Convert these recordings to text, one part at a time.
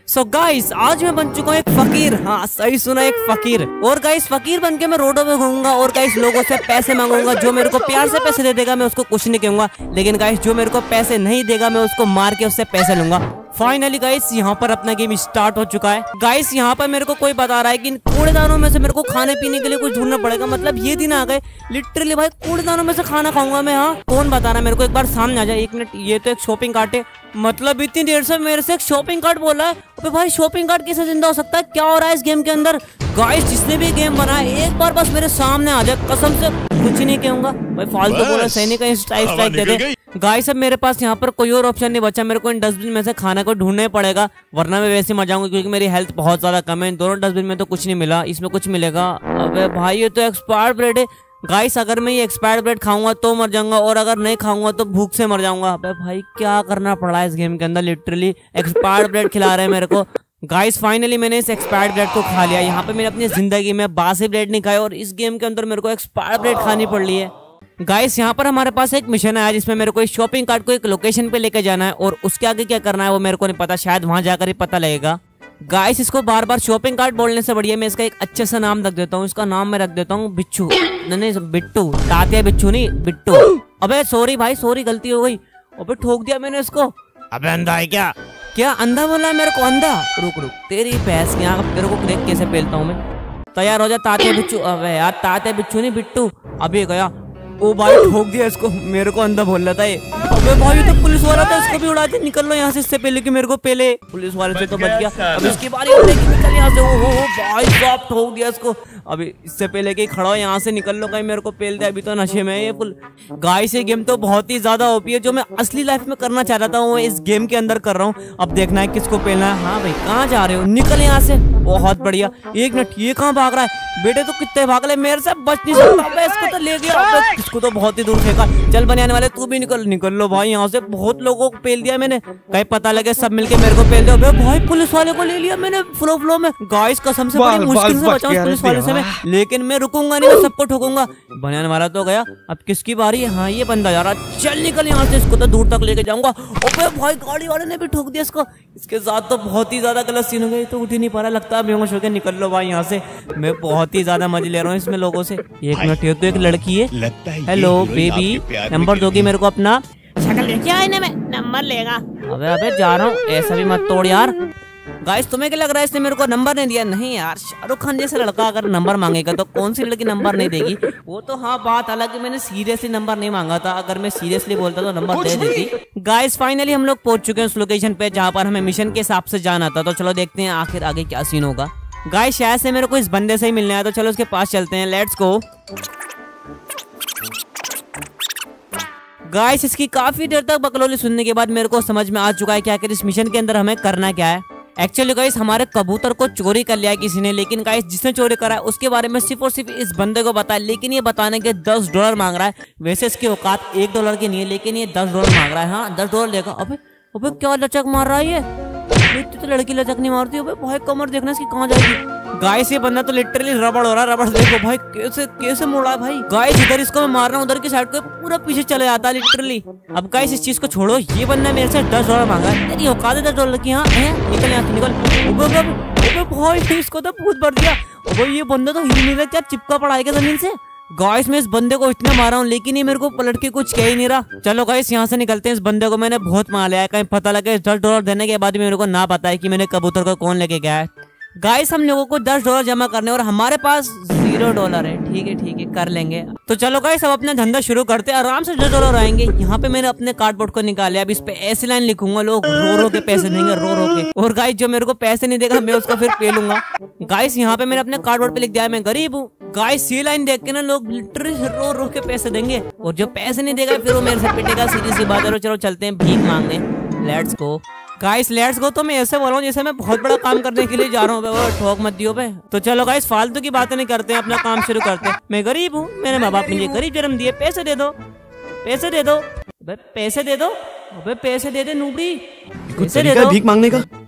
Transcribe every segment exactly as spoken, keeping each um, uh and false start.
सो so guys आज मैं बन चुका हूँ एक फकीर। हाँ सही सुना, एक फकीर। और गाइस फकीर बन के मैं रोडों पे घूमूंगा और गाइस लोगों से पैसे मांगूंगा। जो मेरे को प्यार से पैसे दे देगा मैं उसको कुछ नहीं कहूंगा, लेकिन गाइस जो मेरे को पैसे नहीं देगा मैं उसको मार के उससे पैसे लूंगा। फाइनली गाइस यहाँ पर अपना गेम स्टार्ट हो चुका है। गाइस यहाँ पर मेरे को कोई बता रहा है कि इन कूड़ेदानों में से मेरे को खाने पीने के लिए कुछ ढूंढना पड़ेगा। मतलब ये दिन आ गए लिटरली भाई, कूड़ेदानों में से खाना खाऊंगा मैं। हाँ कौन बता रहा है मेरे को, एक बार सामने आ जाए। एक मिनट, ये तो एक शॉपिंग कार्ट है। मतलब इतनी देर से मेरे से एक शॉपिंग कार्ट बोल रहा है। अबे भाई शॉपिंग कार्ट कैसे जिंदा हो सकता है? क्या हो रहा है इस गेम के अंदर? गाइस जिसने भी गेम बनाया एक बार बस मेरे सामने आ जाए, कसम से कुछ नहीं कहूंगा भाई। फालतू बोला सैनिक का स्ट्राइक स्ट्राइक दे दे। गाइस अब मेरे पास यहाँ पर कोई और ऑप्शन नहीं बचा, मेरे को इन डस्टबिन में से खाना को ढूंढना ही पड़ेगा, वरना मैं वैसे मर जाऊंगा क्योंकि मेरी हेल्थ बहुत ज्यादा कम है। इन दोनों डस्टबिन में तो कुछ नहीं मिला, इसमें कुछ मिलेगा। अबे भाई ये तो एक्सपायर्ड ब्रेड है। गाइस अगर मैं ये एक्सपायर्ड ब्रेड खाऊंगा तो मर जाऊंगा, और अगर नहीं खाऊंगा तो भूख से मर जाऊंगा। अबे भाई क्या करना पड़ रहा है इस गेम के अंदर, लिटरली एक्सपायर्ड ब्रेड खिला रहे हैं मेरे को। गाइस फाइनली मैंने इस एक्सपायर्ड ब्रेड को खा लिया। यहाँ पे मैंने अपनी जिंदगी में बासी ब्रेड नहीं खाया और इस गेम के अंदर मेरे को एक्सपायर्ड ब्रेड खानी पड़ रही है। गाइस यहाँ पर हमारे पास एक मिशन आया जिसमें मेरे को इस शॉपिंग कार्ट को एक लोकेशन पे लेके जाना है और उसके आगे क्या करना है वो मेरे को नहीं पता, शायद वहां जाकर ही पता लगेगा। गाइस इसको बार बार शॉपिंग कार्ट बोलने से बढ़िया मैं इसका एक अच्छे सा नाम रख देता हूँ। इसका नाम मैं रख देता हूँ बिच्छू। नहीं बिट्टू, तात्या बिच्छू नहीं बिट्टू। अबे सॉरी भाई, सॉरी गलती हो गई। अबे ठोक दिया मैंने इसको। अबे अंधा है क्या? क्या अंधा बोला है मेरे को? अंधा? रुक रुक तेरी भैंस की आंख, तेरे को देख कैसे पेलता हूँ मैं। तैयार हो जा तात्या बिच्छू। अबे यार तात्या बिच्छू नहीं बिट्टू। अभी गया। ओ भाई ठोक दिया इसको, मेरे को अंधा बोल रहा था ये। अबे भाई तो पुलिस वाला था, इसको भी उड़ा दे। निकल लो यहाँ से इससे पहले कि मेरे को पहले पुलिस वाले से तो बच गया। अब इसकी बारी हो रही, निकल यहाँ से। ओ हो भाई साहब ठोक दिया इसको। अभी इससे पहले कि खड़ा हो यहाँ से निकल लो, कहीं मेरे को पेल दे। अभी तो नशे में है ये फुल। गाइस ये गेम तो बहुत ही ज्यादा ओपी है। जो मैं असली लाइफ में करना चाह रहा था वो इस गेम के अंदर कर रहा हूँ। अब देखना है किसको पेलना है। हाँ भाई कहाँ जा रहे हो? निकल यहाँ से। बहुत बढ़िया। एक मिनट, ये कहाँ भाग रहा है? बेटे तो कितने भाग ले, मेरे से बच नहीं सकता। इसको तो ले गया, इसको तो बहुत ही दूर फेंका। चल बनाने वाले तू भी निकल। निकल लो भाई यहाँ से। बहुत लोगों को पेल दिया मैंने, कहीं पता लगे सब मिलके मेरे को पेल दो। भाई पुलिस वाले को ले लिया मैंने फ्लो फ्लो में। गाइस कसम से बड़ी मुश्किल से बचा पुलिस वाले से मैं, लेकिन मैं रुकूंगा नहीं, मैं सबको ठोकूंगा। बनाने वाला तो गया, अब किसकी बारी है? हाँ ये बंदा जा रहा। चल निकल यहाँ से, इसको तो दूर तक लेके जाऊंगा। ओबे भाई गाड़ी वाले ने भी ठोक दिया इसको। इसके साथ तो बहुत ही ज्यादा गलत सीन हो गया, तो उठ ही नहीं पा रहा लगता है। बेहोश होकर निकल लो भाई यहाँ से। मैं बहुत ही ज्यादा मजे ले रहा हूँ इसमें लोगों से। एक मिनट, ये तो एक लड़की है। हेलो बेबी, नंबर दोगी मेरे को अपना? शक्ल देखिए आईने में, नंबर लेगा। अबे अबे जा रहा हूँ, ऐसा भी मत तोड़ यार। गाइस तुम्हें क्या लग रहा है इसने मेरे को नंबर नहीं दिया? नहीं यार, शाहरुख खान जैसा लड़का अगर नंबर मांगेगा तो कौन सी लड़की नंबर नहीं देगी? वो तो हाँ बात अलग है, मैंने सीरियसली नंबर नहीं मांगा था। अगर मैं सीरियसली बोलता तो नंबर दे देती। गाइस फाइनली हम लोग पहुंच चुके हैं उस लोकेशन पे जहाँ पर हमें मिशन के हिसाब से जाना था। तो चलो देखते हैं आखिर आगे क्या सीन होगा। गाइस शायद से मेरे को इस बंदे से ही मिलना है, तो चलो उसके पास चलते हैं। Let's go. गाइस इसकी काफी देर तक बकलोली सुनने के बाद मेरे को समझ में आ चुका है कि आखिर इस मिशन के अंदर हमें करना क्या है। एक्चुअली गाइस हमारे कबूतर को चोरी कर लिया है किसी ने, लेकिन गाइस जिसने चोरी करा है उसके बारे में सिर्फ और सिर्फ इस बंदे को पता है, लेकिन ये बताने के दस डॉलर मांग रहा है। वैसे इसकी औकात एक डॉलर की नहीं है, लेकिन ये दस डॉलर मांग रहा है। हाँ दस डॉलर देगा। अबे अबे क्या लचक मार रहा है ये? इतनी तो लड़की लचक नहीं मारती। अबे भाई कमर देखना इसकी कहाँ जाएगी। गाइस ये बंदा तो लिटरली रबड़ हो रहा है। रबड़ देखो भाई कैसे कैसे मुड़ा है भाई। गाइस इधर इसको मैं मार रहा हूँ, उधर की साइड को पूरा पीछे चले जाता है लिटरली। अब गाइस इस चीज को छोड़ो, ये बंदा मेरे से दस डॉलर मांगा है। तेरी औकात है दस डॉलर की? हाँ निकल यहाँ से निकल। भाई इसको तो भूत भर दिया। ये बंदा तो हिल नहीं रहा, क्या चिपका पड़ा है क्या जमीन से? गाइस मैं इस बंदे को इतना मारा हूँ लेकिन ये मेरे को पलट के कुछ कह ही नहीं रहा। चलो गाइस यहाँ से निकलते हैं। इस बंदे को मैंने बहुत मार लिया है, कहीं पता लगे दस डॉलर देने के बाद भी मेरे को ना पता है कि मैंने कबूतर को कौन लेके गया है। गाइस हम लोगों को दस डॉलर जमा करने और हमारे पास जीरो डॉलर है। ठीक है ठीक है कर लेंगे। तो चलो गाइस अब अपना धंधा शुरू करते हैं, आराम से दस डॉलर आएंगे। यहाँ पे मैंने अपने कार्डबोर्ड को निकाला। अब इस पे ऐसी लाइन लिखूंगा, लोग रो रो के पैसे देंगे, रो रो के। और गाइस जो मेरे को पैसे नहीं देगा मैं उसका फिर पे लूंगा। गाइस यहाँ पे मैंने अपने कार्डबोर्ड पे लिख दिया मैं गरीब हूँ। गाइस ये लाइन देख के ना लोग लिटरली रो रो के पैसे देंगे, और जो पैसे नहीं देगा फिर वो मेरे से पिटेगा। सीधी सी बात है। चलो चलते हैं भीख मांगने। Let's go guys let's go. तो मैं ऐसे बोल रहा हूँ जैसे मैं बहुत बड़ा काम करने के लिए जा रहा हूँ। ठोक मत दियो बे। तो चलो गाइस फालतू की बातें नहीं करते हैं, अपना काम शुरू करते हैं। मैं गरीब हूँ, मेरे माँ बाप मुझे गरीब जन्म दिए। पैसे दे दो, पैसे दे दो, पैसे दे दो, पैसे दे दे नूबड़ी, पैसे दे दो। भीख मांगने का।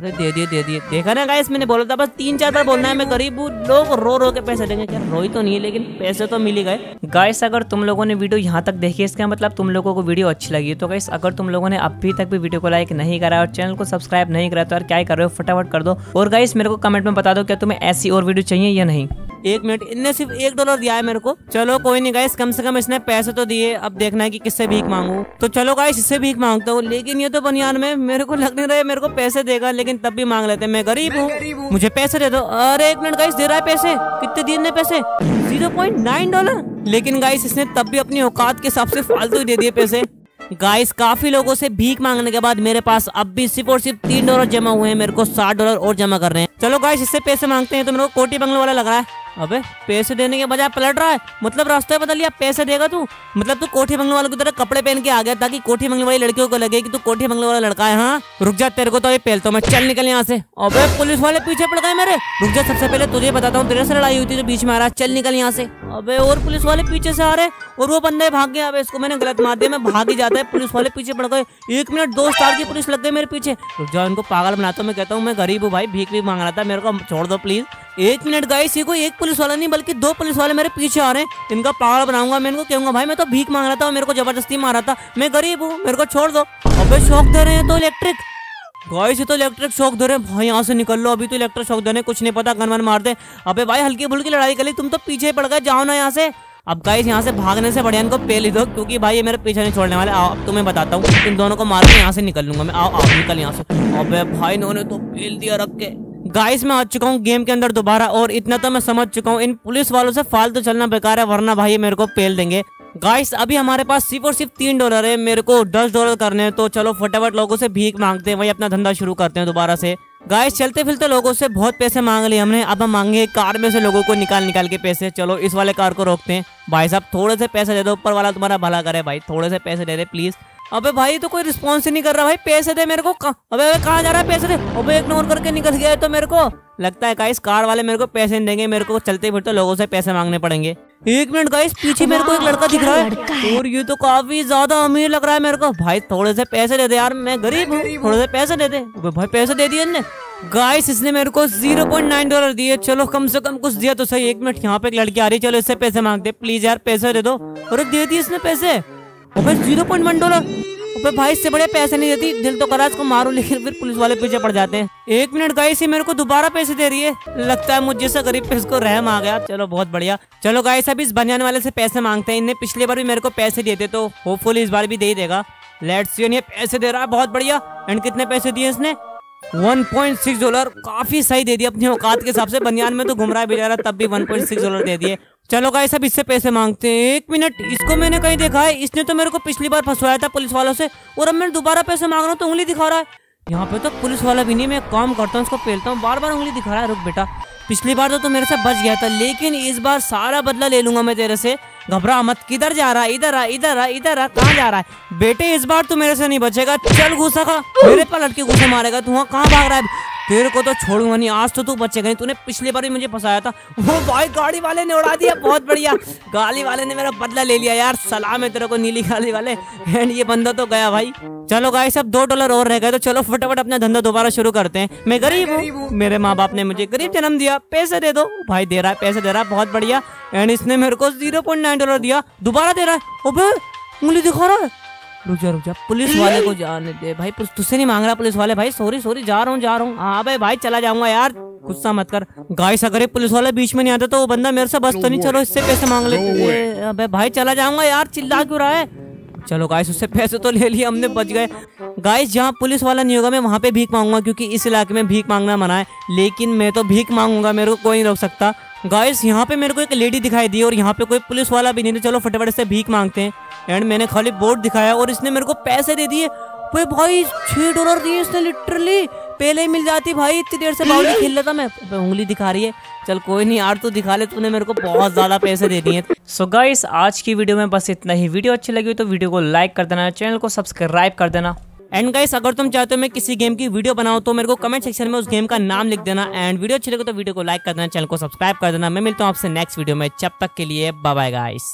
अरे दे दिए दे दिए, देखा ना गाइस, मैंने बोला था बस तीन चार बार बोलना है मैं गरीब हूँ, लोग रो रो के पैसे देंगे। क्या रोई तो नहीं है, लेकिन पैसे तो मिल ही गए। गाइस अगर तुम लोगों ने वीडियो यहाँ तक देखी, इसका मतलब तुम लोगों को वीडियो अच्छी लगी। तो गाइस अगर तुम लोगों ने अभी तक भी वीडियो को लाइक नहीं करा और चैनल को सब्सक्राइब नहीं करा तो यार क्या कर रहे हो, फटाफट कर दो। और गाइस मेरे को कमेंट में बता दो क्या तुम्हें ऐसी और वीडियो चाहिए या नहीं। एक मिनट, इनने सिर्फ एक डॉलर दिया है मेरे को। चलो कोई नहीं गाइस, कम से कम इसने पैसे तो दिए। अब देखना है कि किससे भीख मांगू। तो चलो गाइस इससे भीख मांगता हूँ, लेकिन ये तो बनियान में मेरे को लग नहीं रहा है मेरे को पैसे देगा, लेकिन तब भी मांग लेते हैं। मैं गरीब हूँ, मुझे पैसे दे दो। अरे एक मिनट गाइस, दे रहा है पैसे। कितने दिए ने पैसे? Zero point nine dollar. लेकिन गाइस इसने तब भी अपनी औकात के हिसाब से फालतू ही दे दिए पैसे। गाइस काफी लोगों से भीख मांगने के बाद मेरे पास अब भी सिर्फ और सिर्फ तीन डॉलर जमा हुए हैं। मेरे को साठ डॉलर और जमा करने हैं। चलो गाइस इससे पैसे मांगते हैं। तो मेरे को कोटी बंगलो वाला लग रहा है। अबे पैसे देने के बजाय पलट रहा है, मतलब रास्ते बदल लिया। पैसे देगा तू, मतलब तू कोठी बंगलो वाले की तरह कपड़े पहन के आ गया ताकि कोठी बंगलो वाली लड़कियों को लगे कि तू कोठी बंगलो वाला लड़का है। हाँ रुक जा, तेरे को तो ये पहलता हूँ मैं, चल निकल यहाँ से। अबे पुलिस वाले पीछे पड़ गए मेरे। रुक जा, सबसे पहले तुझे बताता हूँ, तेरे से लड़ाई हुई थी तो बीच में आ रहा, चल निकल यहाँ से। अबे और पुलिस वाले पीछे से आ रहे और वो बंदे भाग गया। अब इसको मैंने गलत मार दिया, मैं भाग ही जाता है, पुलिस वाले पीछे पड़ गए। एक मिनट, दो स्टार की पुलिस लग गई मेरे पीछे। रुक जाओ, इनको पागल बनाता हूँ। मैं कहता हूँ मैं गरीब हूँ भाई, भीख भी मांग रहा था, मेरे को छोड़ दो प्लीज। एक मिनट गाइस, ये कोई एक पुलिस वाला नहीं बल्कि दो पुलिस वाले मेरे पीछे आ रहे हैं। इनका पागल बनाऊंगा मैं, इनको कहूंगा भाई मैं तो भीख मांग रहा था और मेरे को जबरदस्ती मारा था, मैं गरीब हूँ, मेरे को छोड़ दो। अबे शौक दे रहे हैं तो इलेक्ट्रिक। गाइस ये तो इलेक्ट्रिक शॉक दे रहे हैं भाई, यहाँ से निकल लो, अभी तो इलेक्ट्रिक शॉक देने, कुछ नहीं पता गन वन मार दे। अबे भाई हल्की फुल्की लड़ाई कर ली, तुम तो पीछे पड़ गए, जाओ ना यहाँ से। अब गाइस यहाँ से भागने से बढ़िया इनको पेल ही दो, क्योंकि भाई ये मेरे पीछे नहीं छोड़ने वाले। आओ अब तुम्हें बताता हूँ, इन दोनों को मार के यहाँ से निकल लूंगा मैं। आओ आओ निकल यहाँ से। अबे भाई इन्होंने तो पेल दिया रख के। गाइस मैं आ चुका हूँ गेम के अंदर दोबारा, और इतना तो मैं समझ चुका हूँ इन पुलिस वालों से फालतू चलना बेकार है, वरना भाई मेरे को पेल देंगे। गाइस अभी हमारे पास सिर्फ और सिर्फ तीन डॉलर है, मेरे को दस डॉलर करने हैं। तो चलो फटाफट लोगों से भीख मांगते हैं, वही अपना धंधा शुरू करते हैं दोबारा से। गाइस चलते फिरते लोगों से बहुत पैसे मांग लिए हमने, अब हम मांगे कार में से लोगों को निकाल निकाल के पैसे। चलो इस वाले कार को रोकते हैं। भाई साहब थोड़े से पैसे दे दो, ऊपर वाला तुम्हारा भला करे भाई, थोड़े से पैसे दे दे प्लीज। अबे भाई तो कोई रिस्पॉन्स ही नहीं कर रहा भाई, पैसे दे मेरे को। अबे कहाँ जा रहा है, पैसे दे। अबे इग्नोर करके निकल गया है तो मेरे को लगता है गाइस कार वाले मेरे को पैसे नहीं देंगे, मेरे को चलते फिरते लोगों से पैसे मांगने पड़ेंगे। एक मिनट गाइस, पीछे मेरे को एक लड़का दिख रहा है और ये तो काफी ज्यादा अमीर लग रहा है मेरे को। भाई थोड़े से पैसे दे दे यार, मैं गरीब हूँ, थोड़े से पैसे दे दे। भाई पैसे दे दिए इनने। गाइस इसने मेरे को जीरो पॉइंट नाइन डॉलर दिए, चलो कम से कम कुछ दिया तो सही। एक मिनट, यहाँ पे एक लड़की आ रही है, चलो इससे पैसे मांगते प्लीज यार, पैसे दे दो। और दे दिए इसने पैसे। अबे जीरो पॉइंट वन डॉलर। अबे भाई इससे बड़े पैसे नहीं देती, दिल तो करा इसको मारो, लेकिन फिर पुलिस वाले पीछे पड़ जाते हैं। एक मिनट गाइस, ये मेरे को दोबारा पैसे दे रही है, लगता है मुझ जैसा गरीब पे इसको रहम आ गया। चलो बहुत बढ़िया। चलो गाइस अब इस बनियान वाले से पैसे मांगते हैं, इनने पिछली बार भी मेरे को पैसे दिए थे तो होपफुली इस बार भी दे ही देगा। लेट्स सी, ये पैसे दे रहा है, बहुत बढ़िया। एंड कितने पैसे दिए इसने? वन पॉइंट सिक्स डॉलर, काफी सही दे दिया अपनी औकात के हिसाब से। बनियान में तो घूम रहा है बेचारा, तब भी वन पॉइंट सिक्स डॉलर दे दिए। चलो गाइस अब इससे पैसे मांगते हैं। एक मिनट, इसको मैंने कहीं देखा है, इसने तो मेरे को पिछली बार फंसवाया था पुलिस वालों से, और अब मैं दोबारा पैसे मांग रहा हूँ तो उंगली दिखा रहा है। यहाँ पे तो पुलिस वाला भी नहीं, मैं काम करता हूँ, इसको पेलता हूँ, बार बार उंगली दिखा रहा है। रुक बेटा, पिछली बार तो तू मेरे से बच गया था, लेकिन इस बार सारा बदला ले लूंगा मैं तेरे से, घबरा मत। किधर जा रहा है? इधर आ, इधर आ, इधर आ, कहाँ जा रहा है बेटे? इस बार तू मेरे से नहीं बचेगा, चल घुसा खा, मेरे पर लटके घुसे मारेगा तू। वहाँ कहाँ भाग रहा है? तेरे को तो छोड़ूंगा नहीं, आज तो तू बचेगा नहीं, तूने पिछली बार भी मुझे फंसाया था। वो भाई गाड़ी वाले ने उड़ा दिया, बहुत बढ़िया, गाड़ी वाले ने मेरा बदला ले लिया यार, सलाम है तेरे को नीली गाड़ी वाले। एंड ये बंदा तो गया भाई। चलो गाइस अब दो डॉलर और रह गए, तो चलो फटाफट अपना धंधा दोबारा शुरू करते हैं। मैं गरीब हूँ, मेरे माँ बाप ने मुझे गरीब जन्म दिया, पैसे दे दो। भाई दे रहा है, पैसे दे रहा है, बहुत बढ़िया। एंड इसने मेरे को जीरो पॉइंट नाइन डॉलर दिया, दोबारा दे रहा है। अबे उंगली दिखा रहा है। रुक जा रुक जा, पुलिस वाले को जाने दे भाई, तुझसे नहीं मांग रहा पुलिस वाले भाई, सॉरी सॉरी, जा रहा हूँ जा रहा हूँ। हाँ भाई भाई चला जाऊंगा यार, गुस्सा मत कर। गाइस अगर पुलिस वाले बीच में नहीं आता तो वो बंदा मेरे से बस तो नहीं, चलो इससे पैसे मांग लेते। अबे भाई चला जाऊंगा यार, चिल्ला क्यों रहा है? चलो गाइस उससे पैसे तो ले लिए हमने, बच गए। गाइस जहाँ पुलिस वाला नहीं होगा मैं वहाँ पे भीख मांगूंगा, क्योंकि इस इलाके में भीख मांगना मना है, लेकिन मैं तो भीख मांगूंगा, मेरे को कोई नहीं रोक सकता। गाइस यहाँ पे मेरे को एक लेडी दिखाई दी और यहाँ पे कोई पुलिस वाला भी नहीं, तो चलो फटाफट से भीख मांगते हैं। एंड मैंने खाली बोर्ड दिखाया और इसने मेरे को पैसे दे दिए। भाई छह डॉलर दिए इसने, लिटरली पहले ही मिल जाती भाई, इतनी देर से बाउली खेल रहा था मैं। उंगली दिखा रही है, चल कोई नहीं यार, तू दिखा ले, तूने मेरे को बहुत ज्यादा पैसे दे दिए। सो गाइस आज की वीडियो में बस इतना ही। वीडियो अच्छी लगी तो वीडियो को लाइक कर देना, चैनल को सब्सक्राइब कर देना। एंड गाइस अगर तुम चाहते हो मैं किसी गेम की वीडियो बनाऊं तो मेरे को कमेंट सेक्शन में उस गेम का नाम लिख देना। एंड वीडियो अच्छी लगे तो वीडियो को लाइक कर देना, चैनल को सब्सक्राइब कर देना। मैं मिलता हूं आपसे नेक्स्ट वीडियो में, जब तक के लिए बाय बाय गाइस।